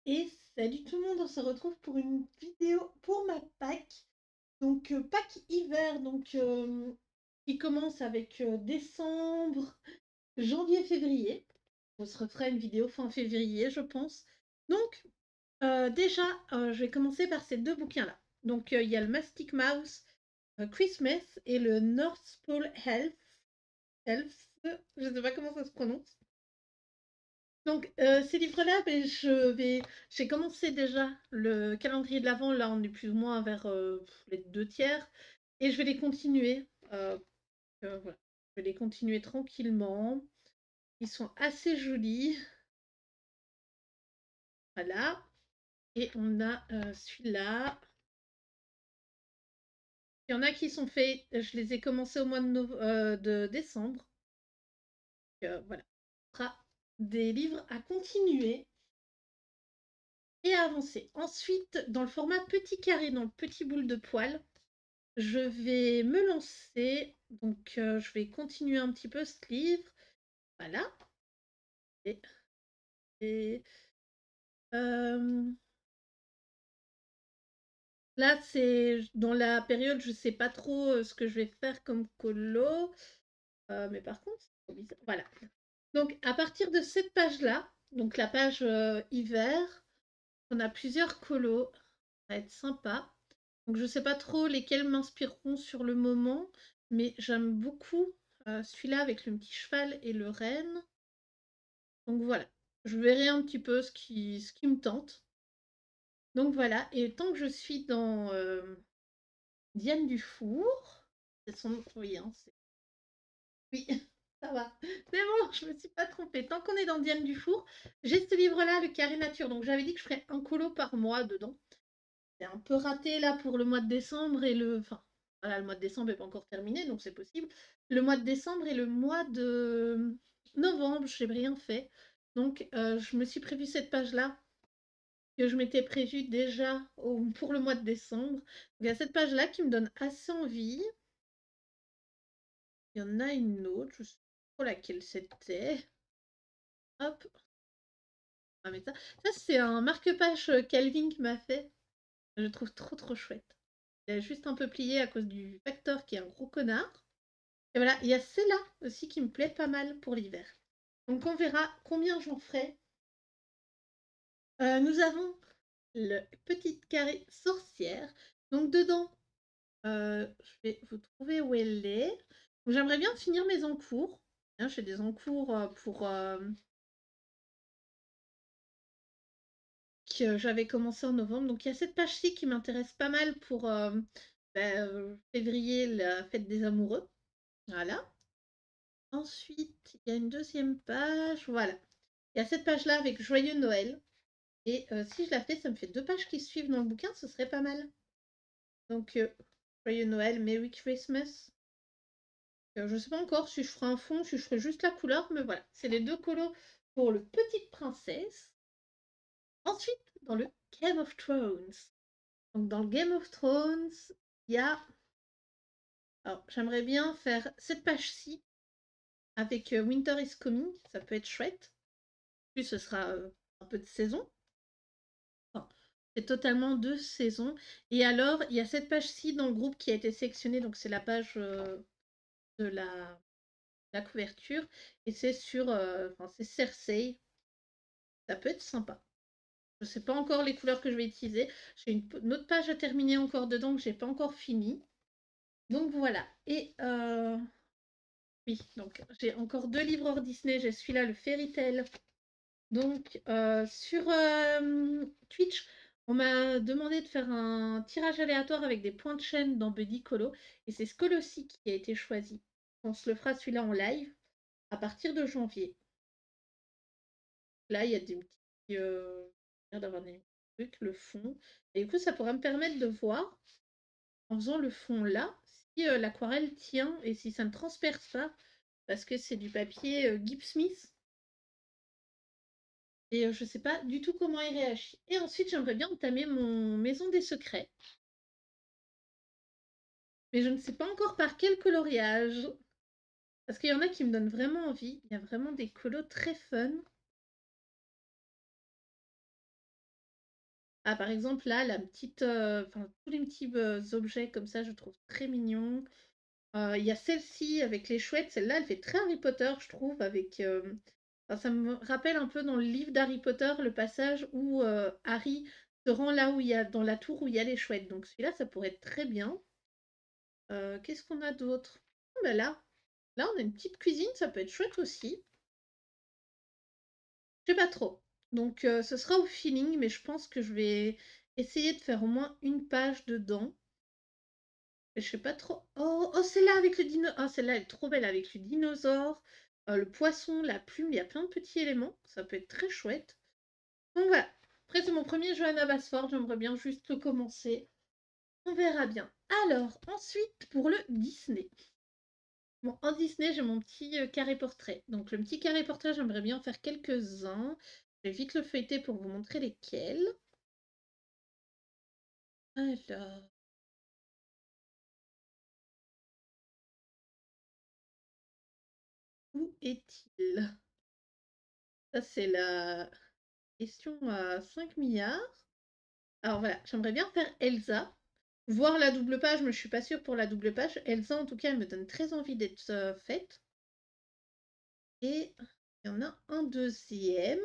Et salut tout le monde, on se retrouve pour une vidéo pour ma Pâques. Donc Pâques hiver, qui commence avec décembre, janvier, février. On se refera une vidéo fin février, je pense. Donc déjà, je vais commencer par ces deux bouquins-là. Donc il y a le Mastic Mouse Christmas et le North Pole Elves, je ne sais pas comment ça se prononce. Donc, ces livres-là, j'ai commencé déjà le calendrier de l'Avent, là on est plus ou moins vers les deux tiers, et je vais les continuer. Voilà. Je vais les continuer tranquillement. Ils sont assez jolis. Voilà. Et on a celui-là. Il y en a qui sont faits, je les ai commencés au mois de décembre. Voilà. Ce sera des livres à continuer et à avancer. Ensuite, dans le format petit carré, dans le petit boule de poil, je vais me lancer. Donc, je vais continuer un petit peu ce livre. Voilà. Et, et là, c'est dans la période, je sais pas trop ce que je vais faire comme colo. Mais par contre, c'est trop bizarre. Voilà. Donc, à partir de cette page-là, donc la page hiver, on a plusieurs colos. Ça va être sympa. Donc, je sais pas trop lesquels m'inspireront sur le moment, mais j'aime beaucoup celui-là avec le petit cheval et le renne. Donc voilà, je verrai un petit peu ce qui me tente. Donc voilà, et tant que je suis dans Diane Dufour, c'est son nom, oui, hein, oui, ça va. C'est bon, je me suis pas trompée. Tant qu'on est dans Diane Dufour, j'ai ce livre-là, le Carré Nature. Donc j'avais dit que je ferais un colo par mois dedans. C'est un peu raté là pour le mois de décembre et le. Enfin, voilà, le mois de décembre n'est pas encore terminé, donc c'est possible. Le mois de décembre et le mois de novembre, je n'ai rien fait. Donc je me suis prévu cette page-là que je m'étais prévu déjà pour le mois de décembre. Il y a cette page-là qui me donne assez envie. Il y en a une autre, je ne sais pas trop laquelle c'était. Hop. Ah, mais ça c'est un marque-page Calvin qui m'a fait. Je le trouve trop trop chouette. Il a juste un peu plié à cause du facteur qui est un gros connard. Et voilà, il y a celle-là aussi qui me plaît pas mal pour l'hiver. Donc on verra combien j'en ferai. Nous avons le petit carré sorcière. Donc dedans, je vais vous trouver où elle est. J'aimerais bien finir mes encours. Hein, j'ai des encours que j'avais commencé en novembre. Donc il y a cette page-ci qui m'intéresse pas mal pour février, la fête des amoureux. Voilà. Ensuite, il y a une deuxième page. Voilà. Il y a cette page-là avec Joyeux Noël. Et si je la fais, ça me fait deux pages qui suivent dans le bouquin, ce serait pas mal. Donc, Joyeux Noël, Merry Christmas. Je sais pas encore si je ferai un fond, si je ferai juste la couleur, mais voilà. C'est les deux colos pour le Petite Princesse. Ensuite, dans le Game of Thrones. Donc, dans le Game of Thrones, il y a. Alors, j'aimerais bien faire cette page-ci avec Winter is Coming. Ça peut être chouette. Plus, ce sera un peu de saison. Enfin, c'est totalement deux saisons. Et alors, il y a cette page-ci dans le groupe qui a été sélectionnée. Donc, c'est la page de la couverture. Et c'est sur. Enfin, c'est Cersei. Ça peut être sympa. Je ne sais pas encore les couleurs que je vais utiliser. J'ai une autre page à terminer encore dedans que j'ai pas encore fini. Donc voilà. Et oui, donc j'ai encore deux livres hors Disney. J'ai celui-là, le Fairy Tail. Donc sur Twitch, on m'a demandé de faire un tirage aléatoire avec des points de chaîne dans Buddy Colo. Et c'est ce colo-ci qui a été choisi. On se le fera celui-là en live à partir de janvier. Là, il y a des petits. D'avoir des trucs, le fond. Et du coup, ça pourrait me permettre de voir, en faisant le fond là, si l'aquarelle tient et si ça ne transperce pas, parce que c'est du papier Gibbs Smith. Et je sais pas du tout comment il réagit. Et ensuite, j'aimerais bien entamer mon Maison des Secrets. Mais je ne sais pas encore par quel coloriage. Parce qu'il y en a qui me donnent vraiment envie. Il y a vraiment des colos très fun. Ah, par exemple, là, la petite, enfin, tous les petits objets comme ça, je trouve très mignons. Il y a celle-ci avec les chouettes, celle-là, elle fait très Harry Potter, je trouve, avec, enfin, ça me rappelle un peu dans le livre d'Harry Potter, le passage où Harry se rend là où il y a, dans la tour où il y a les chouettes. Donc celui-là, ça pourrait être très bien. Qu'est-ce qu'on a d'autre? Ah, ben là, on a une petite cuisine, ça peut être chouette aussi. Je sais pas trop. Donc ce sera au feeling, mais je pense que je vais essayer de faire au moins une page dedans. Je sais pas trop. Oh, celle-là avec le dino. Ah, celle-là, elle est trop belle avec le dinosaure, le poisson, la plume. Il y a plein de petits éléments. Ça peut être très chouette. Donc voilà. Après, c'est mon premier jeu à Navasford. J'aimerais bien juste le commencer. On verra bien. Alors, ensuite, pour le Disney. Bon, en Disney, j'ai mon petit carré portrait. Donc, le petit carré portrait, j'aimerais bien en faire quelques-uns. Je vais vite le feuilleter pour vous montrer lesquels. Alors. Où est-il? Ça, c'est la question à 5 milliards. Alors voilà, j'aimerais bien faire Elsa. Voir la double page, mais je suis pas sûre pour la double page. Elsa, en tout cas, elle me donne très envie d'être faite. Et il y en a un deuxième.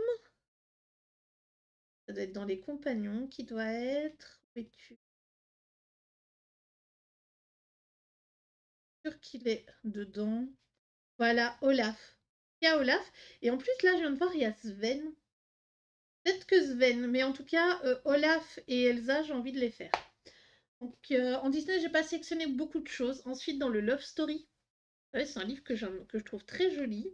Ça doit être dans les compagnons qui doit être. Où es-tu? Sûr qu'il est dedans. Voilà, Olaf. Il y a Olaf. Et en plus, là, je viens de voir, il y a Sven. Peut-être que Sven, mais en tout cas, Olaf et Elsa, j'ai envie de les faire. Donc, en Disney, j'ai pas sélectionné beaucoup de choses. Ensuite, dans le Love Story, ouais, c'est un livre que je trouve très joli.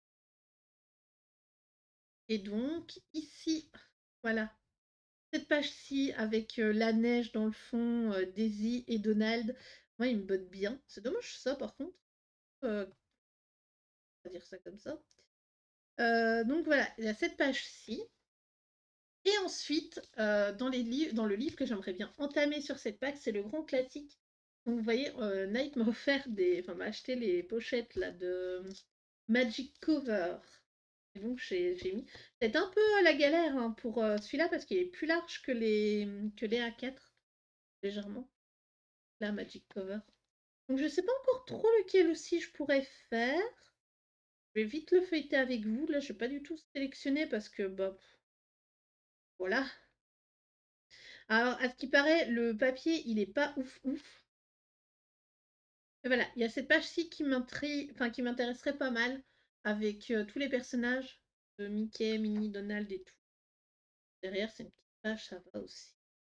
Et donc, ici, voilà, cette page-ci, avec la neige dans le fond, Daisy et Donald, moi, il me botte bien. C'est dommage ça, par contre. On va dire ça comme ça. Donc voilà, il y a cette page-ci. Et ensuite, dans le livre que j'aimerais bien entamer sur cette page, c'est le grand classique. Donc vous voyez, Night m'a offert enfin m'a acheté les pochettes là de Magic Cover. Et donc j'ai mis. C'est un peu la galère hein, pour celui-là parce qu'il est plus large que les A4, légèrement. Là, Magic Cover. Donc je sais pas encore trop lequel aussi je pourrais faire. Je vais vite le feuilleter avec vous. Là, je vais pas du tout sélectionner parce que bah voilà. Alors, à ce qui paraît, le papier, il est pas ouf ouf. Et voilà, il y a cette page-ci qui enfin qui m'intéresserait pas mal, avec tous les personnages de Mickey, Minnie, Donald et tout. Derrière, c'est une petite page, ça va aussi.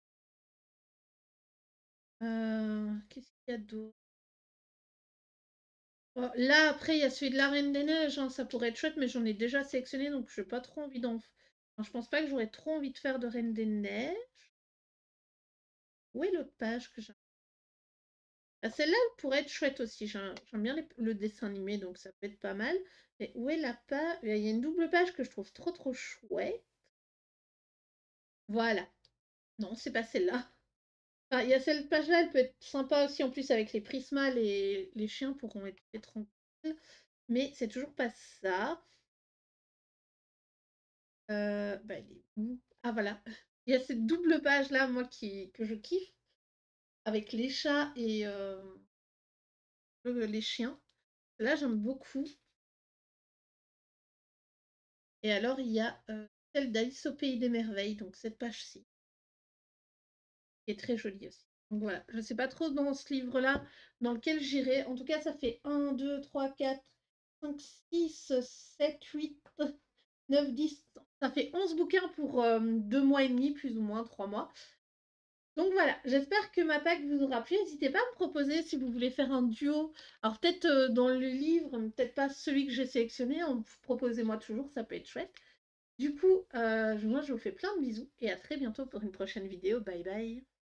Qu'est-ce qu'il y a d'autre? Oh, là, après, il y a celui de la Reine des Neiges, hein, ça pourrait être chouette, mais j'en ai déjà sélectionné, donc je n'ai pas trop envie d'en. Enfin, je pense pas que j'aurais trop envie de faire de Reine des Neiges. Où est l'autre page que j'ai? Ah, celle-là, elle pourrait être chouette aussi. J'aime bien le dessin animé, donc ça peut être pas mal. Mais où est la page? Il y a une double page que je trouve trop trop chouette. Voilà. Non, c'est pas celle-là. Enfin, il y a cette page-là, elle peut être sympa aussi. En plus, avec les prismas, les chiens pourront être tranquilles. Mais c'est toujours pas ça. Bah, elle est où? Ah, voilà. Il y a cette double page-là, moi, que je kiffe. Avec les chats et les chiens. Là, j'aime beaucoup. Et alors, il y a celle d'Alice au Pays des Merveilles, donc cette page-ci, qui est très jolie aussi. Donc voilà, je ne sais pas trop dans ce livre-là dans lequel j'irai. En tout cas, ça fait 1, 2, 3, 4, 5, 6, 7, 8, 9, 10. Ça fait 11 bouquins pour 2 mois et demi, plus ou moins 3 mois. Donc voilà, j'espère que ma pack vous aura plu. N'hésitez pas à me proposer si vous voulez faire un duo. Alors peut-être dans le livre, peut-être pas celui que j'ai sélectionné. Proposez-moi toujours, ça peut être chouette. Du coup, moi je vous fais plein de bisous et à très bientôt pour une prochaine vidéo. Bye bye.